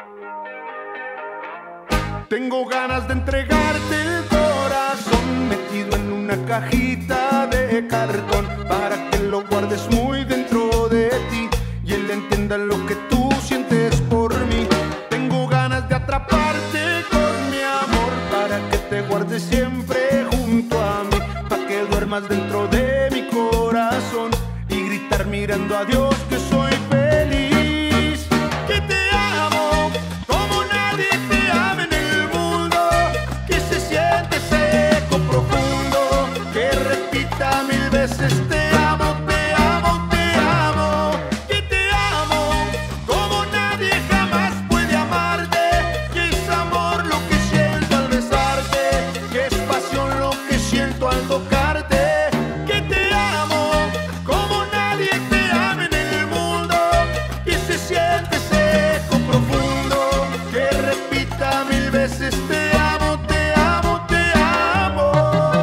Tengo ganas de entregarte el corazón metido en una cajita de cartón para que lo guardes muy dentro de ti y él entienda lo que tú sientes por mí. Tengo ganas de atraparte con mi amor para que te guardes siempre junto a mí, para que duermas dentro de mi corazón y gritar mirando a Dios que soy feliz, que te amo como nadie te ama en el mundo, que se siente seco profundo, que repita 1000 veces te amo, te amo, te amo, que te amo como nadie jamás puede amarte, que es amor lo que siento al besarte, que es pasión lo que siento al tocarte, que te amo como nadie te ama en el mundo, que se siente seco profundo, que repita 1000 veces te amo, te amo, te amo.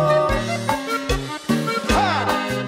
¡Ah!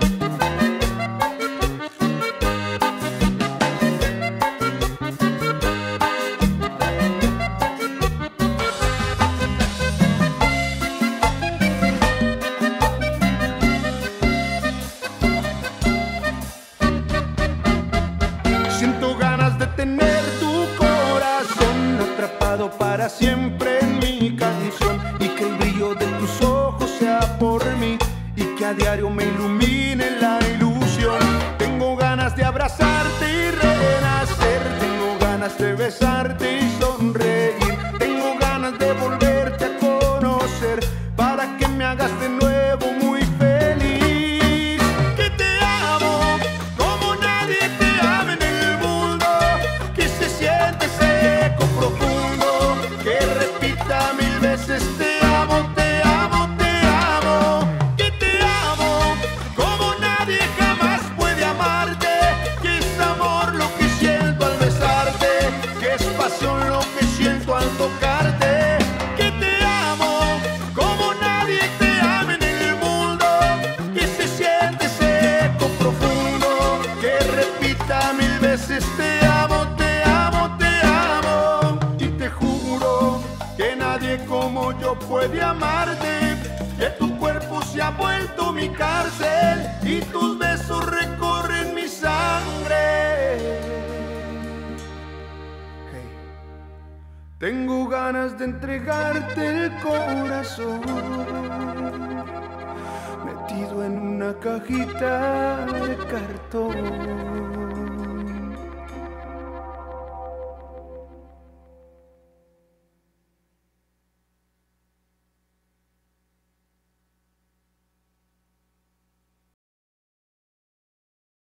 Siento ganas de tener tu corazón atrapado para siempre en mi canción y que el brillo de tus ojos sea por mí y que a diario me ilumine la ilusión. Tengo ganas de abrazarte y renacer, tengo ganas de besarte y sonreír, tengo ganas de volverte a conocer para que me hagas de nuevo muy feliz, que te amo como nadie te ama en el mundo, que se siente seco profundo, que repita 1000 veces te amo, te amo, te amo, que te amo como nadie jamás puede amarte, que es amor lo que siento al besarte, que es pasión lo que siento al tocarte, que te amo como nadie te ama en el mundo, que se siente seco profundo, que repita 1000 veces te amo, te amo, te amo, y te juro que nadie como yo puede amarte, que tu cuerpo se ha vuelto mi cárcel y tus besos recorren mi sangre. Hey. Tengo ganas de entregarte el corazón metido en una cajita de cartón.